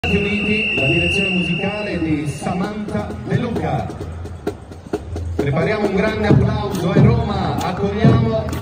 Stati Uniti, la direzione musicale di Samantha De Luca. Prepariamo un grande applauso a Roma, accogliamo